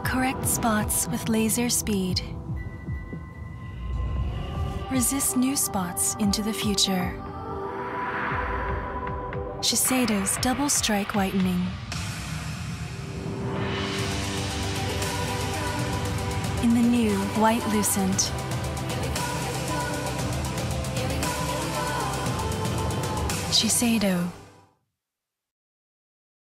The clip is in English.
Correct spots with laser speed. Resist new spots into the future. Shiseido's Double Strike Whitening. In the new White Lucent. Shiseido.